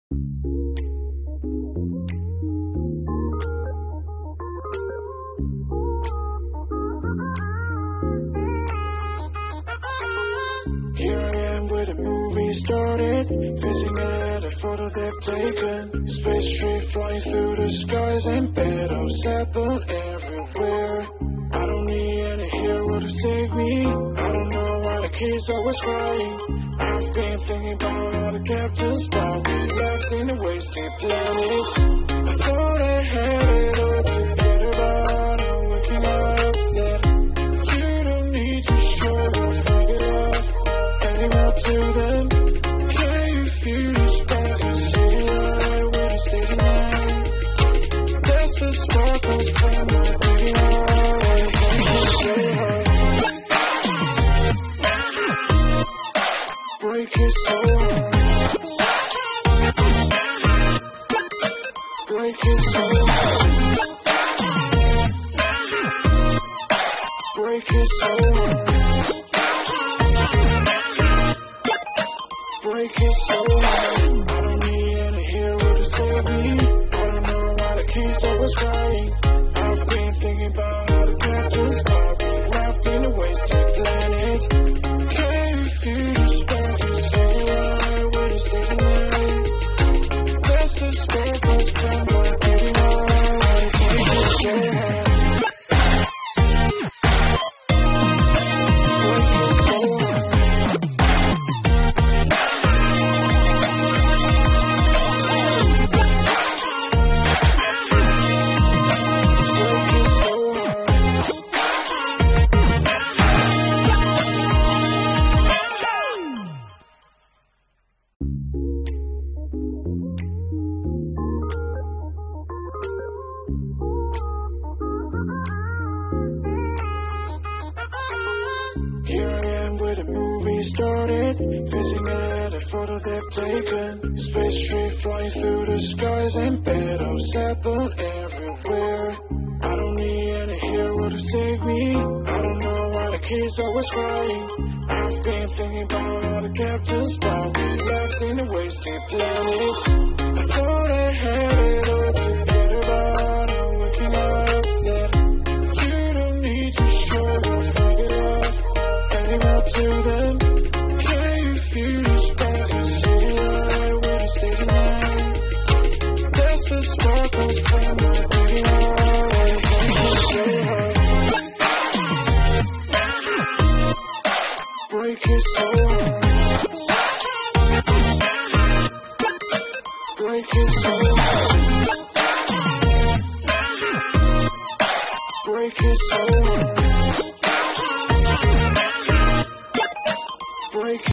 Here I am where the movie started, facing at a photo they've taken. Space tree flying through the skies and battles happen everywhere. I don't need any hero to save me. I don't know why the kids always crying. I've been thinking about all the captains, but we left in a wasted planet. I thought I had it all together, but I'm waking up upset. You don't need to show or figure it out. Heading up to them. Can you feel the spark in city light with a steady mind? That's the sparkles from my baby heart. Break it so hard. Break it so hard. Break it so hard. Break it so hard. I don't need any hero to save me. I don't know why the kids always crying. I've been thinking about how the captains are being left in a wasted planet. Can you feel the spark in city light with a steady mind? That's the sparkles from my baby heart. Break it so hard. Here I am where the movie started, facing at a photo they've taken. Space tree flying through the skies and battles happen everywhere. I don't need any hero to save me. I don't know why the kids always crying. I've been thinking about all the captains, but we left in a wasted planet. I thought I had it all together, but I'm waking up upset. You don't need to show or figure it out. Heading up to them. Can you feel the spark in city light with a steady mind? That's the sparkles from my baby heart. Break it so hard. Break it so hard. Break it so hard. Break it so hard.